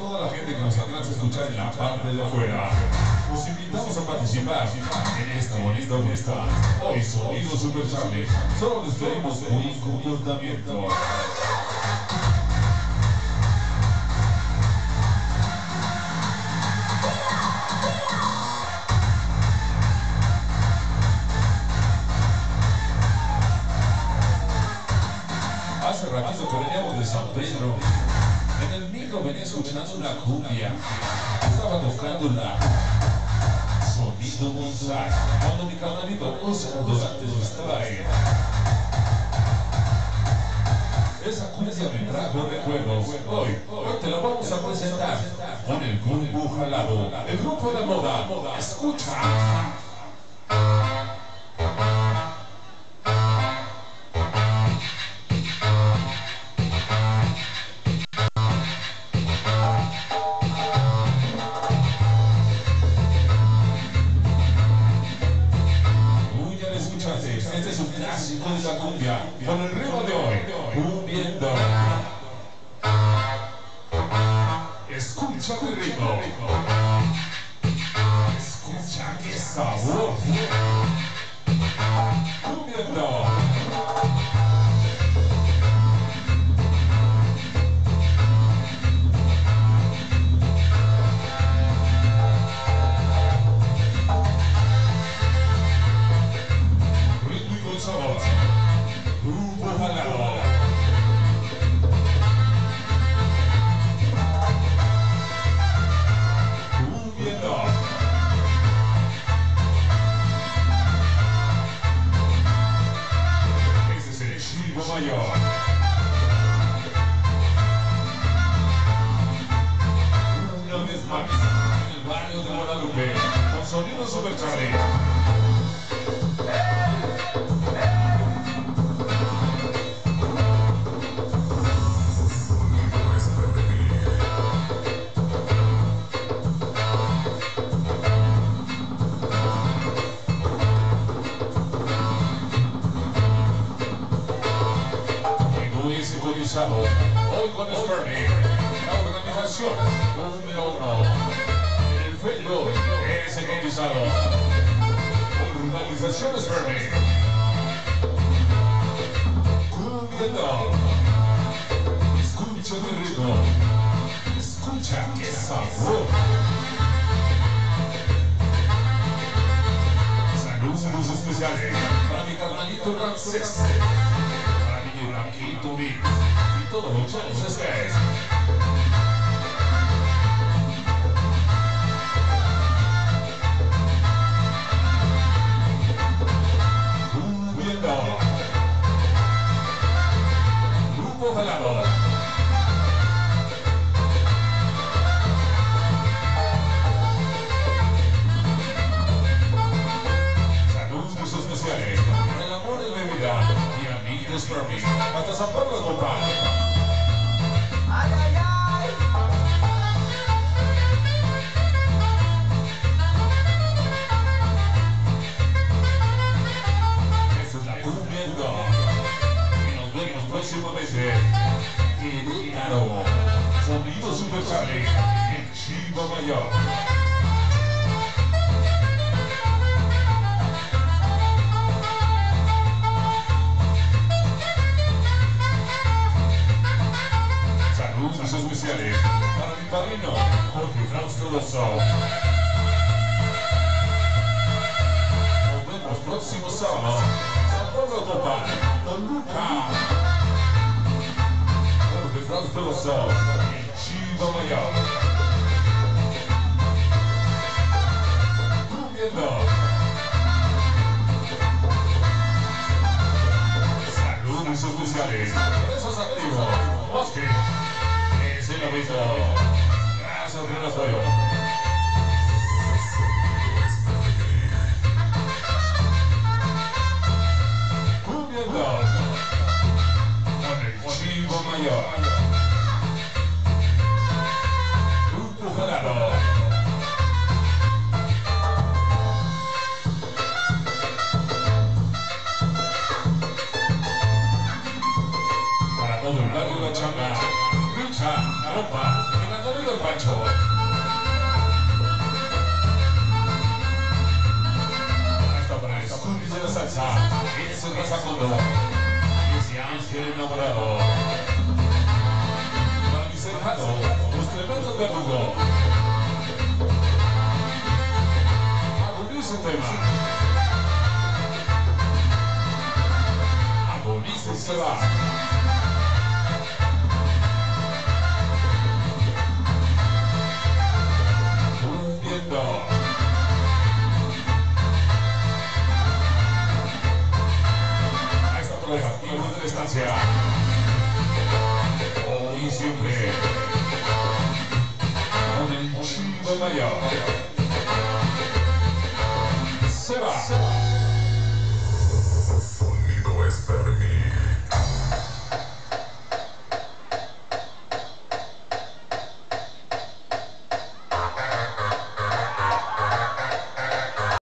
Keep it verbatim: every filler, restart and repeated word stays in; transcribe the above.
toda la gente que nos alcanza a escuchar en la parte de afuera. Los invitamos a participar en esta bonita fiesta. Hoy Sonido Super Charlie. Solo les pedimos buen comportamiento. Hace ratito que veníamos de San Pedro. En el micro venía escuchando una cumbia. Estaba tocando la Sonido González. Cuando mi carnalito Oscar Dorantes estaba ahí. Esa cumbia me trajo recuerdos. Hoy, hoy te lo vamos a presentar con el grupo Jalado. El grupo de moda. Escucha. Este es un clásico de la cumbia con el ritmo de hoy, cumbiendo. Escucha el ritmo. Escucha qué sabor. Cumbiendo. Grupo Jalado. Cumbiendo. Ese es el Chivo Mayor. Una vez más, en el barrio de Guadalupe, con Sonido Super Charlie. Hoy con Spermy, la organización número uno. El Facebook es ecualizado. Organización Spermy. Cumbiendo. Escucha mi ritmo. Escucha qué sabor. Saludos especiales para mi carnalito Ramsés. Blanquito Mix y todos los chavos estés. Cumbiendo. Grupo Jalado. Saludos especiales para el amor y bebida y amigos por mí. Hasta San Pablo, compadre. ¡Ay, ay, ay! Esa es la Cumbiendo. Y nos vemos próximamente en Claro. Sonido Super Charlie en Chivo Mayor. Especiales para mi padrino Jorge Frausto Lozo. Nos vemos próximo sábado. San Pablo Copán, Toluca. Jorge Frausto Lozo en Chivo Mayor. Cumbiendo. Saludos especiales para esos activos. Bosque. Es el aviso. Gracias, Bruno Soyo. Cumbiendo. Con el Chivo Mayor. Grupo Jalado. Para todo el barrio de La Changa. Ja, opa, llegándole del Pancho. Esta para el estúpido de la salsa, ese Razacundo, ese ángel enamorado. Para mi cercano, los tremendos verdugos. Agoniza el tema. Agoniza y se va. De estancia hoy siempre con el Chivo Mayor.